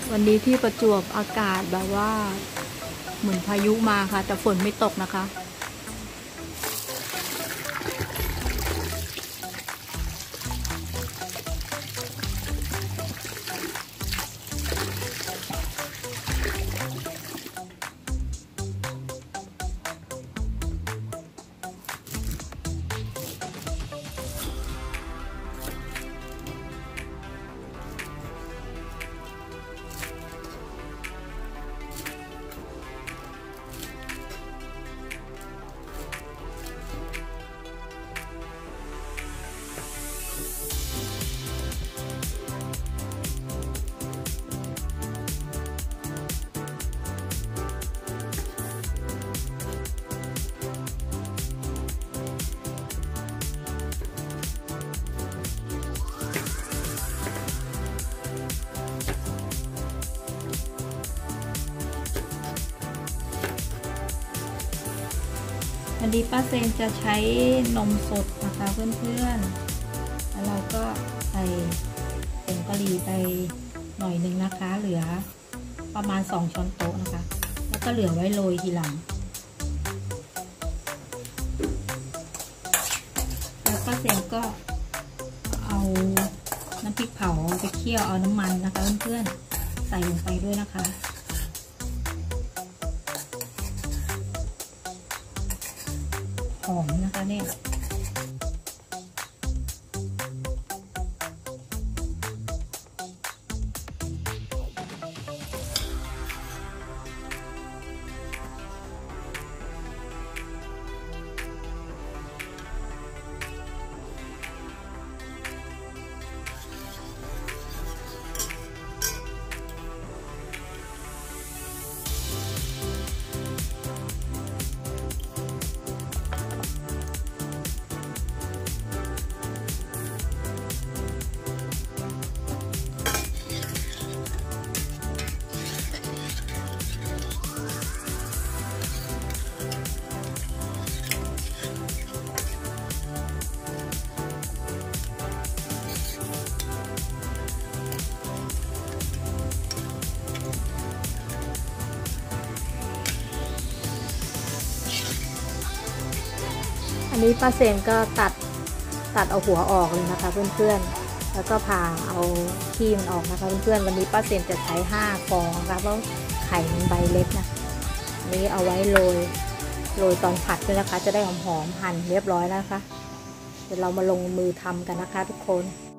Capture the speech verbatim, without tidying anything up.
วันนี้ที่ประจวบอากาศแบบว่าเหมือนพายุมาค่ะแต่ฝนไม่ตกนะคะวันนี้ป้าเซนจะใช้นมสดนะคะเพื่อนๆแล้วเราก็ใส่ผงกะหรี่ไปหน่อยนึงนะคะเหลือประมาณสองช้อนโต๊ะนะคะแล้วก็เหลือไว้โรยทีหลังแล้วป้าเซนก็เอาน้ำพริกเผาไปเคี่ยวเอาน้ำมันนะคะเพื่อนๆใส่ลงไปด้วยนะคะหอมนะคะเนี่ยอันนี้ป้าเซนก็ตัดตัดเอาหัวออกเลยนะคะเพื่อนๆแล้วก็ผ่าเอาขี้มันออกนะคะเพื่อนๆวันนี้ป้าเซนจะใช้ห้าฟองนะคะเพราะไข่มันใบเล็กนะนี้เอาไว้โรยโรยตอนผัดด้วยนะคะจะได้หอมๆหั่นเรียบร้อยแล้วนะคะเดี๋ยวเรามาลงมือทำกันนะคะทุกคน